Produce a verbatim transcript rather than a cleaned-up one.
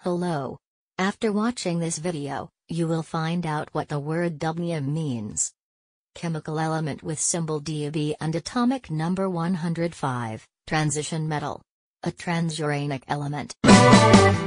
Hello. After watching this video, you will find out what the word dubnium means. Chemical element with symbol D B and atomic number one hundred five, transition metal. A transuranic element.